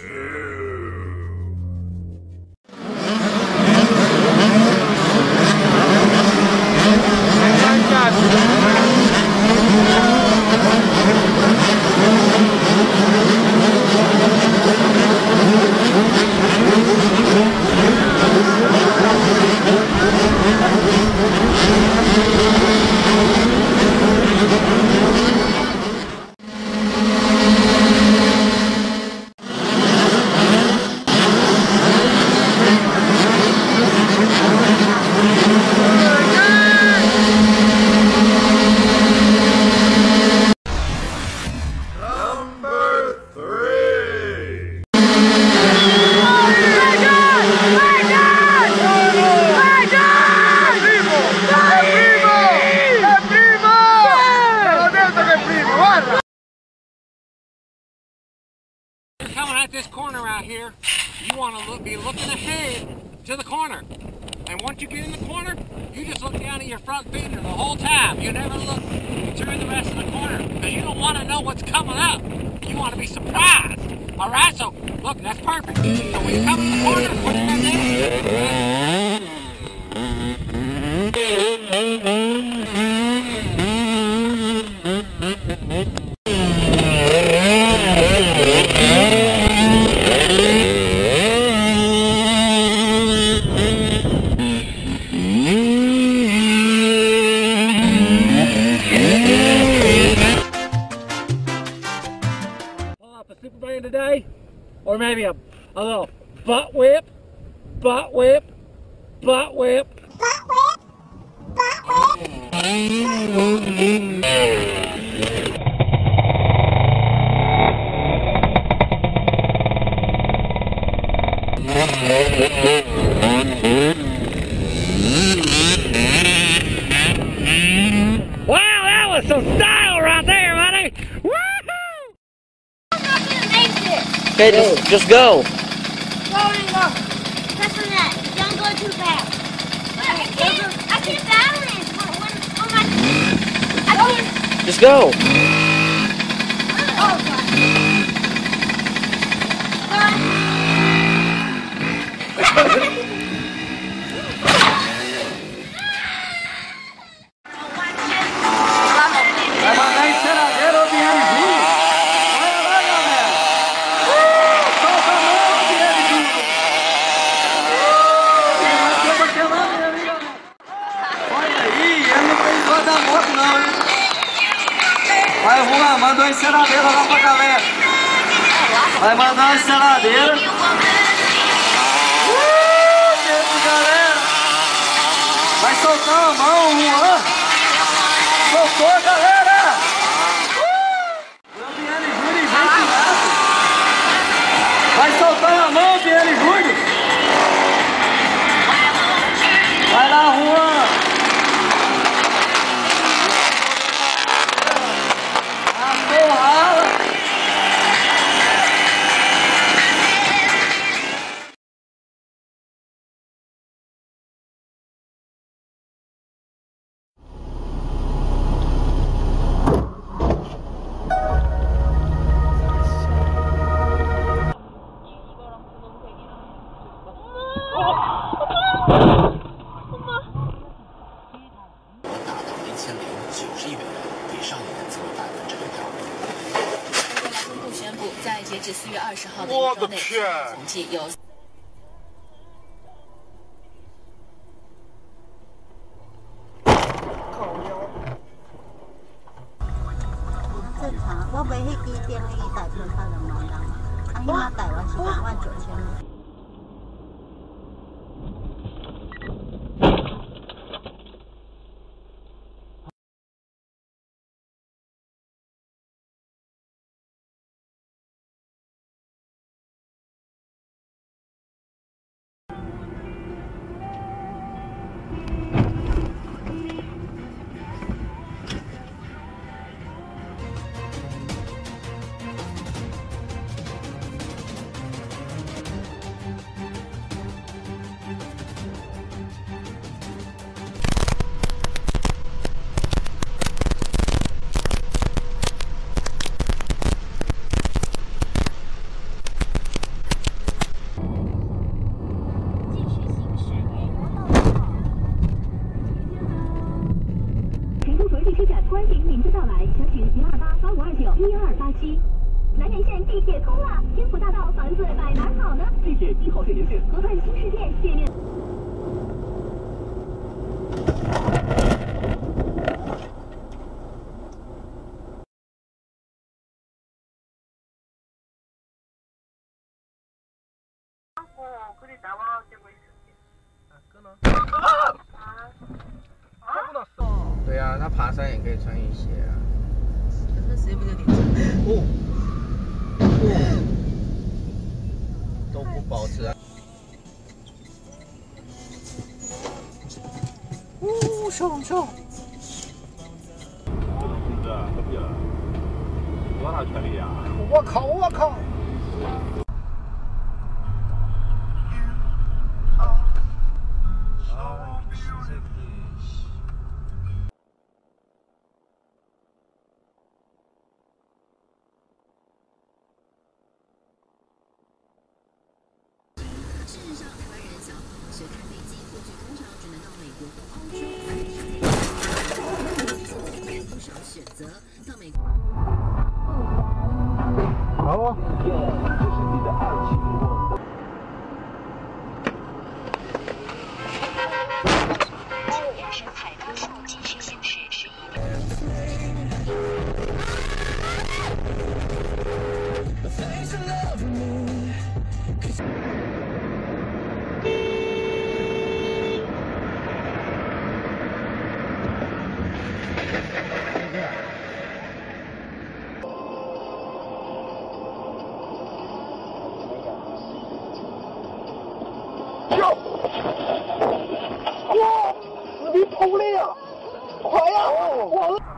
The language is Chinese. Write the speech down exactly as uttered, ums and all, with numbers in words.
Coming at this corner out here, you want to look, be looking ahead to the corner. And once you get in the corner, you just look down at your front fender the whole time. You never look through the rest of the corner because you don't want to know what's coming up. You want to be surprised. All right, so look, that's perfect. So when you come in the corner, put it in there. Today, or maybe a, a little butt whip, butt whip, butt whip, butt whip, butt whip. Wow, that was some style right there, buddy. Okay, just, just go. Go and go. Press on that. Don't go too fast. I can't, I can't balance. When, when my, I can't. Just go. Oh, God. Vai mandar enceradeira ou viagem? Olha lá, galera. Solta a mão, viagem. Vai bater lá, minha amiga. Olha aí, ele não fez dor da moto não, hein? Vai voar, manda uma enceradeira lá pra galera. Vai mandar uma enceradeira. Uh, galera. Vai soltar a mão, Juan. Soltou, galera! Uh! Viane Júnior, vem tirado! Vai soltar a mão, Viane Júnior! Vai lá, Juan! A porrada! 我的天！ 正常，我买迄支电迄台票才两万人，啊，迄马台湾是两万九千五。 通了，天府大道房子买哪儿好呢？地铁一号线沿线，河畔新世界界面。 哦，可以带我见过一次。啊，哥呢？啊！啊！不能送。对呀、啊，他爬山也可以穿雨鞋啊。可是谁不有点真？哦。哦。都不保持啊。呜，上上。 这种控制可别了，多大权利呀？ 我靠！我靠！ 事实上，台湾人想要考学开飞机，过去通常只能到美国或澳洲，现在有不少选择到美国。 好哦，这是你的爱情我。 人生海高速继续显示十一。 哇！死皮头了呀！快呀！我。